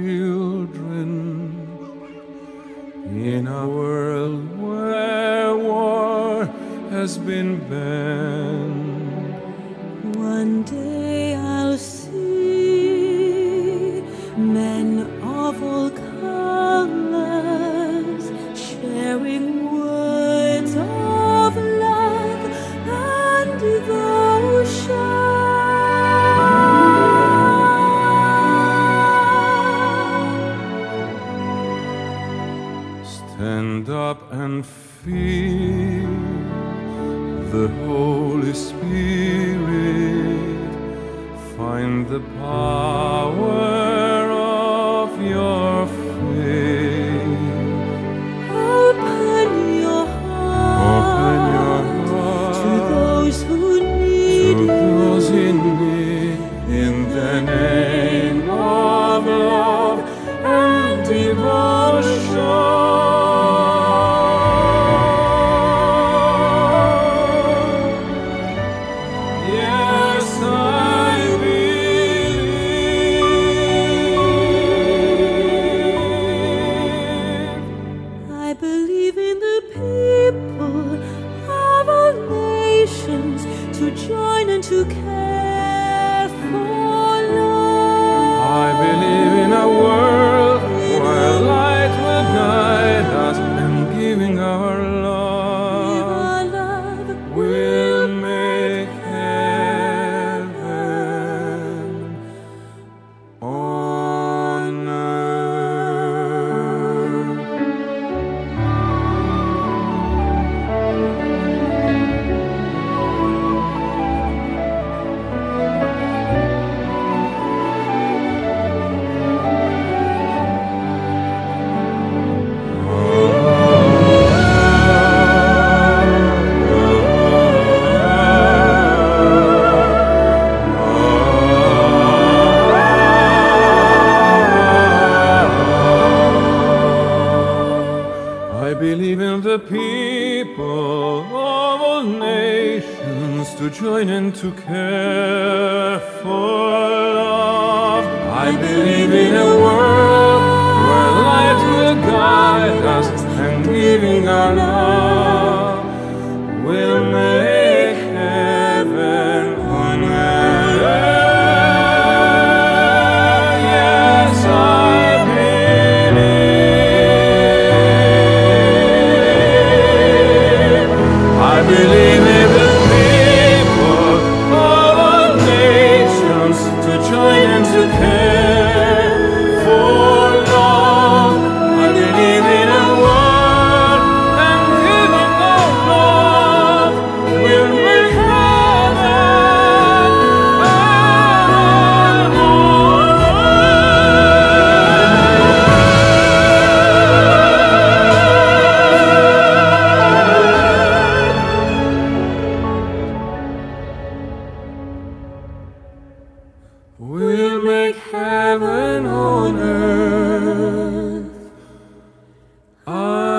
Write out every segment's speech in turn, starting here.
children in a world where war has been banned. One day I'll see men of all colors sharing words of love and devotion. Stand up and feel the Holy Spirit. Find the power of your faith. Open your heart to those who need those in need, in the name of love and devotion. to join and to care for love. I believe in a world where light will guide us, and giving our love will make heaven on earth. I believe in the people of all nations to join and to care for love. I believe in a world where light will guide us, and giving our love will make heaven on earth. Yes, I believe in the people of all nations to join and to care for love. I believe in a world and giving of love will make heaven on we'll make heaven on earth. I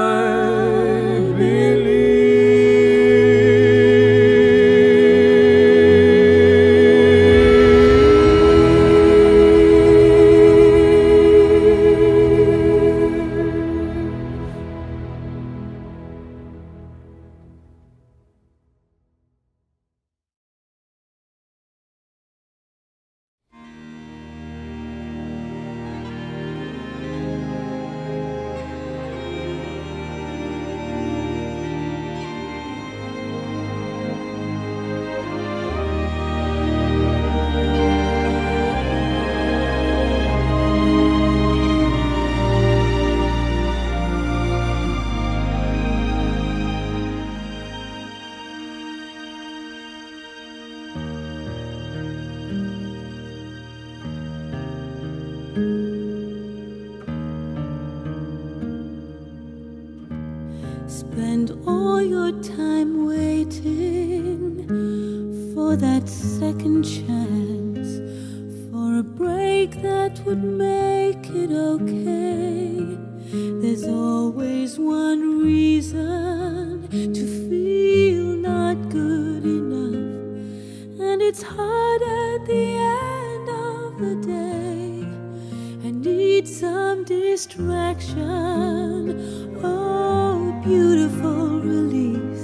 Spend all your time waiting for that second chance, for a break that would make it okay. There's always one reason to feel not good enough, and it's hard at the end of the day. And need some distraction. Oh, beautiful release.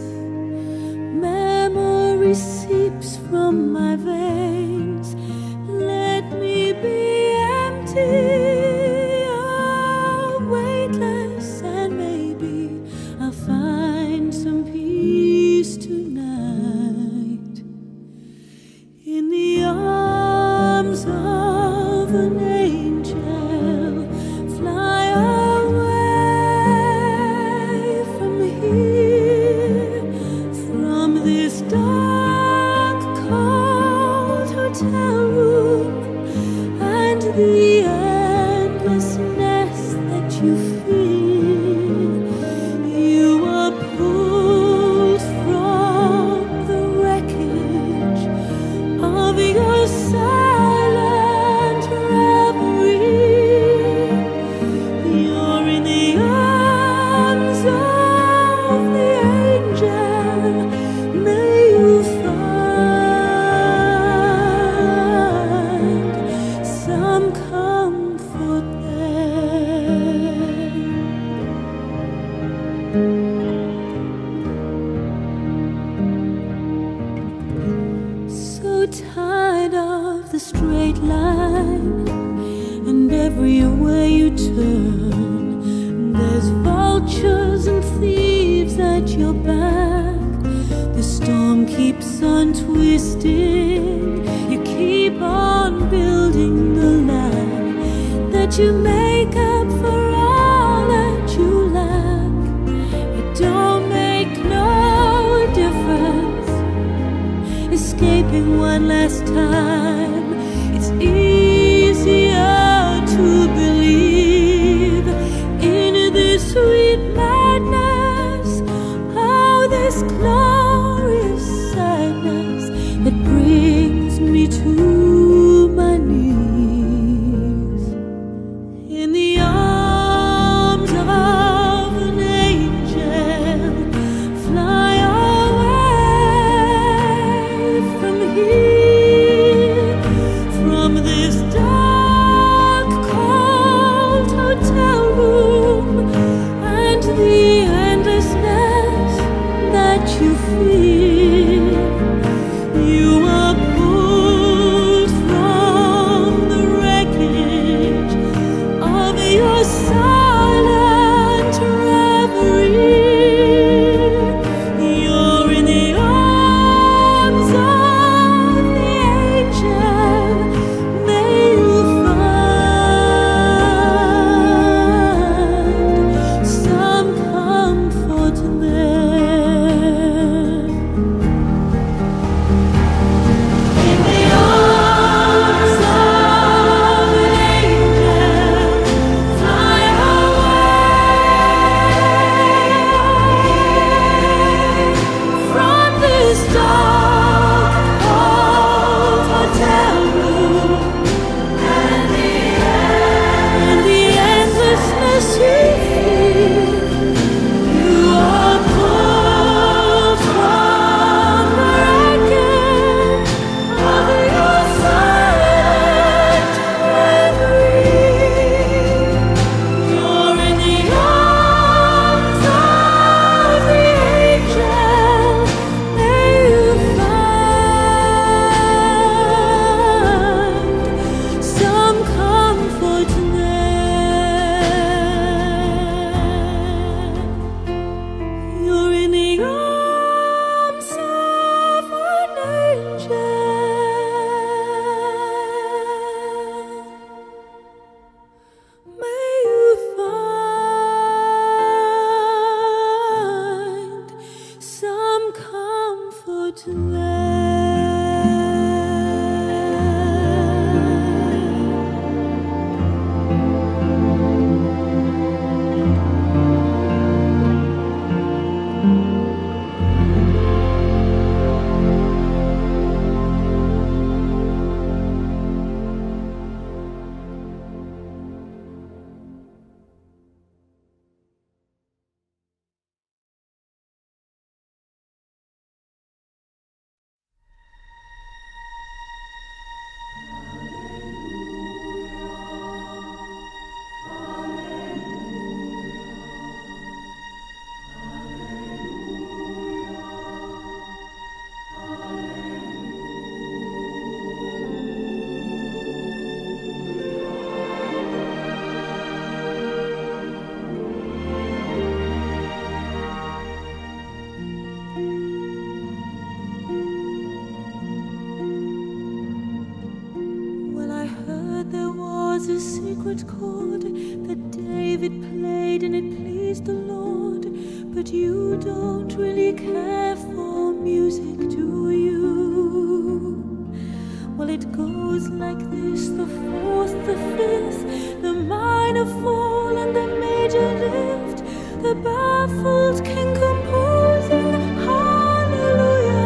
Memory seeps from my veins. Let me be empty, oh, weightless, and maybe I'll find some peace tonight in the arms of an angel. Fly away from here, from this dark, cold hotel room, and the endlessness that you feel. You are pulled from the wreckage of your silent reverie. You're in the arms of the angel. May you find some comfort there. So tired of the straight line, and everywhere you turn, there's vultures and thieves at your back. The storm keeps on twisting. You keep on building the line that you make up for all that you lack. It don't make no difference escaping one last time. It's easier to believe in this sweet madness. Oh, this glorious sadness that brings me to my knees in the arms of an angel. Fly away from here, from this dark, cold hotel room, and the endlessness that you feel. You are pulled from the wreckage of your silent reverie. You're in the arms of the angel. May you find some comfort there. In the arms of an angel, fly away sweet chord that David played and it pleased the Lord. But you don't really care for music, do you? Well, it goes like this: the fourth, the fifth, the minor fall and the major lift, the baffled king composing hallelujah,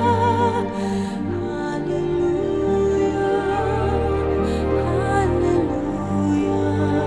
hallelujah, hallelujah,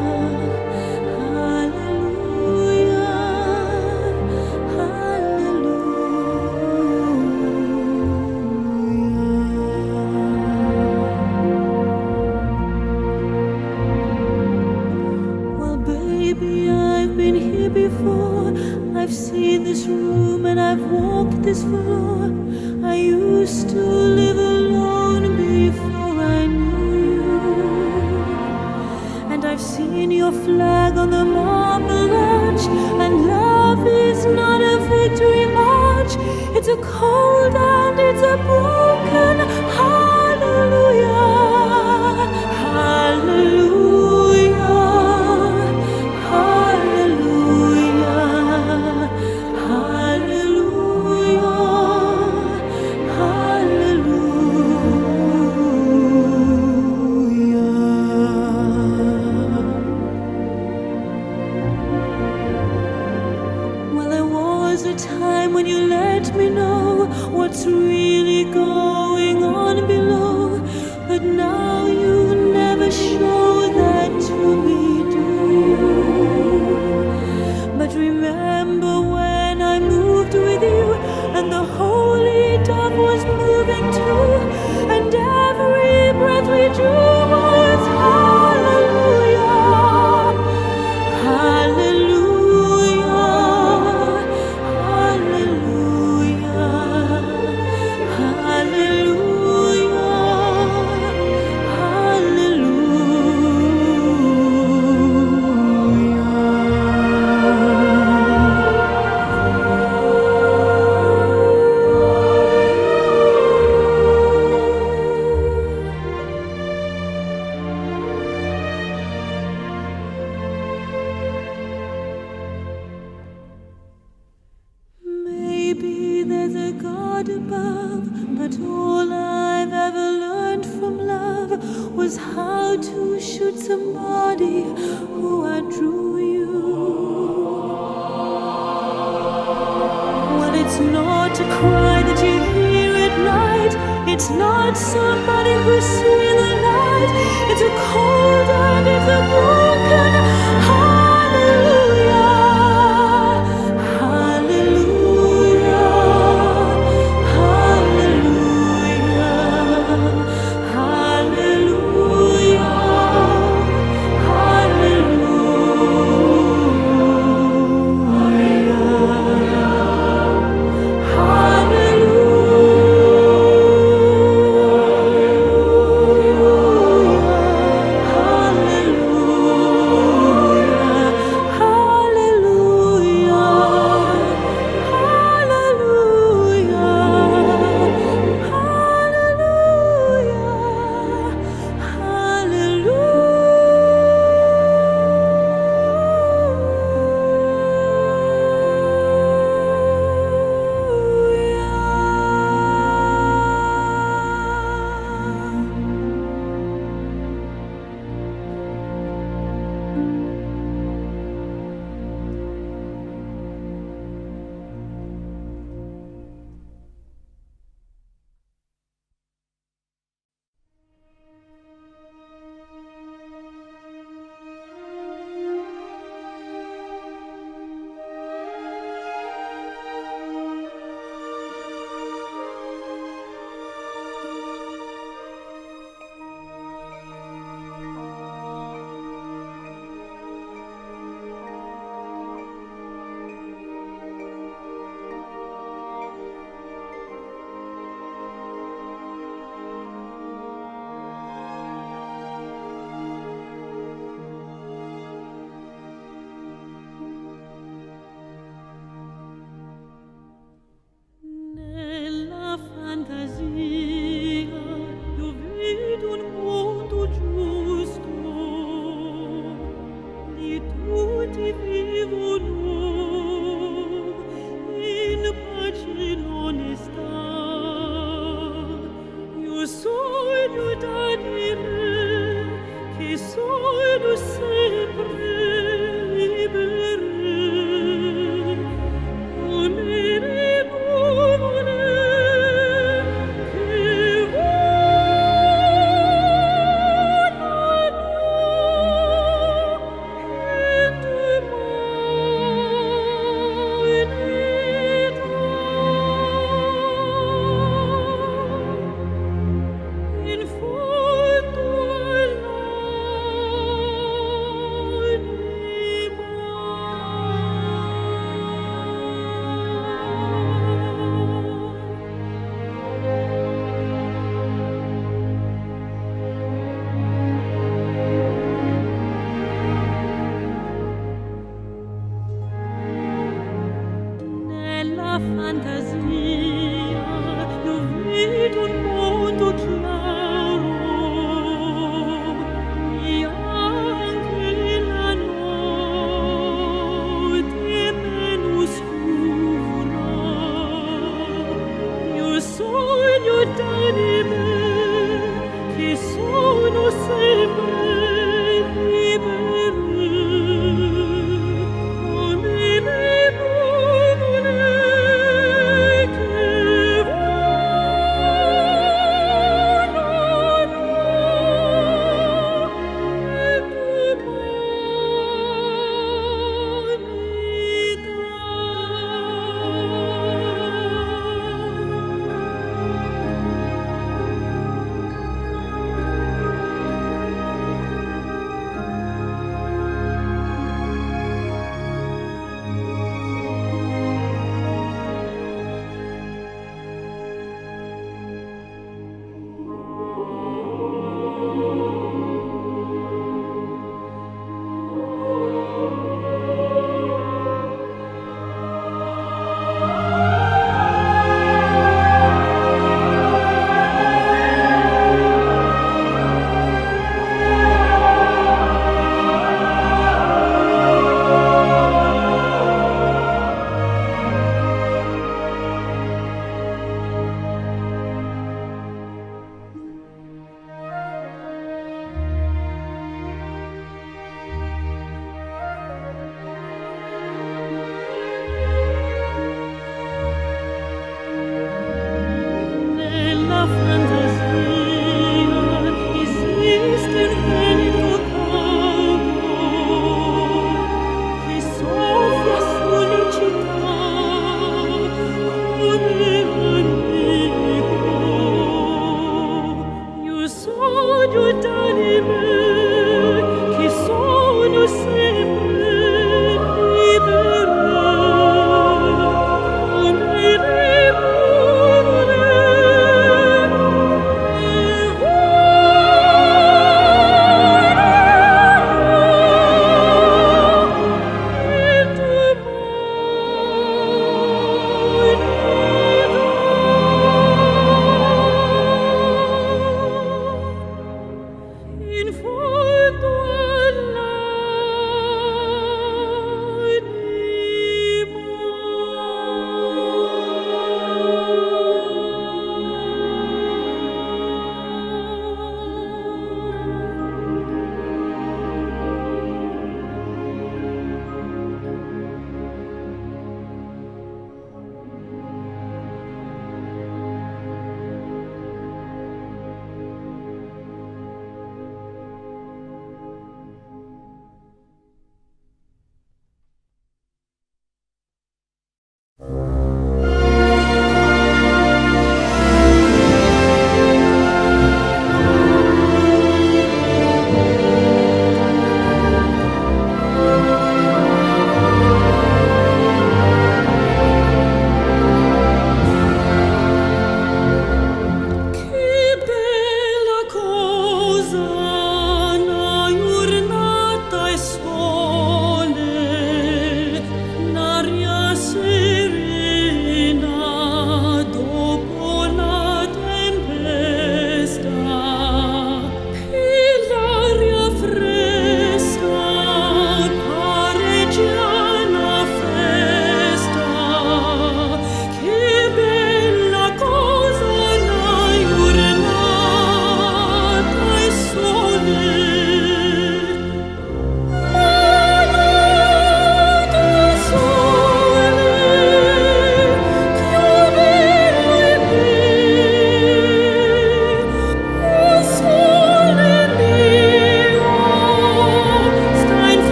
hallelujah. Well, baby, I've been here before. I've seen this room and I've walked this floor. I used to live alone before I knew you. And I've seen your flag on the marble arch. And love is not a victory march. It's a cold and it's a broken hallelujah, hallelujah, hallelujah, hallelujah. Well, there was a time when you let me know what's really going on below, but now you never show that to me, do you? But remember when I moved with you, and the holy dove was moving too, and every breath we drew was hallelujah, hallelujah, hallelujah, maybe there's a God above, but all I've ever learned from love was how to shoot somebody who outdrew you. Well, it's not a cry that you hear at night. It's not somebody who's seen the light. It's a cold and it's a broken hallelujah, hallelujah, hallelujah, hallelujah, hallelujah, hallelujah. che tutti vivono in pace e in onestà. Io sogno da dire che sono sempre libere, come le nuvole che in fondo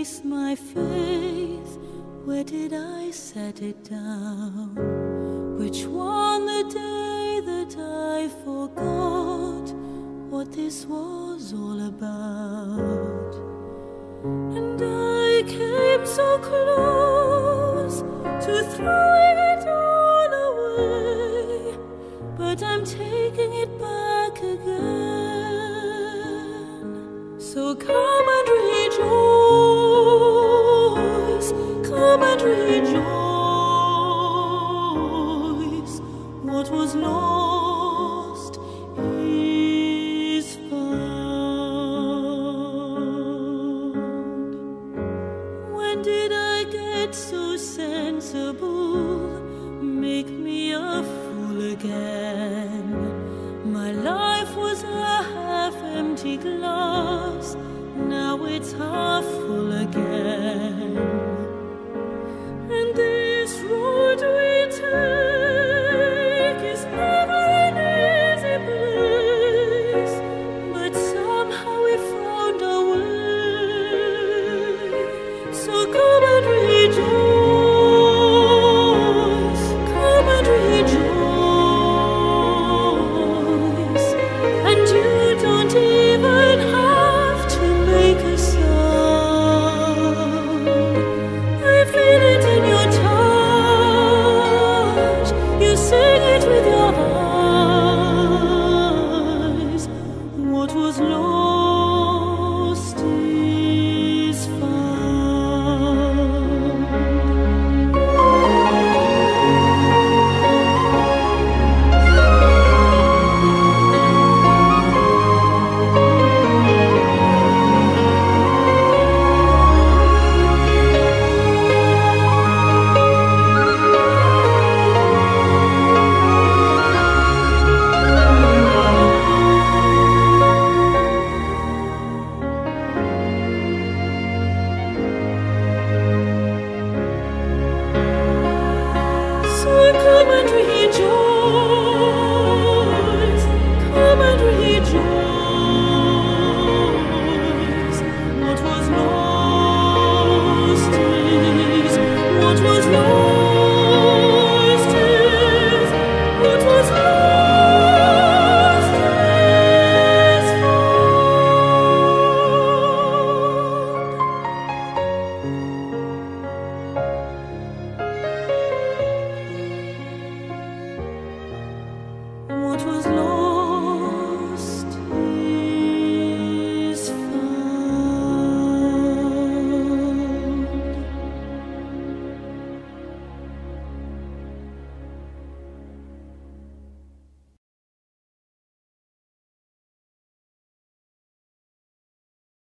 place my faith? Where did I set it down? Which one the day that I forgot what this was all about? And I came so close to throwing it all away, but I'm taking it back again. So come and rejoice, come and rejoice. What was lost is found. When did I get so sensible? Make me a fool again. My life was a half-empty glass, now it's half full again. And this road we take is never an easy place, but somehow we found our way. So come and rejoice, come and rejoice. And you don't even have to make a sound. I feel it in your touch, you sing it with your eyes. What was lost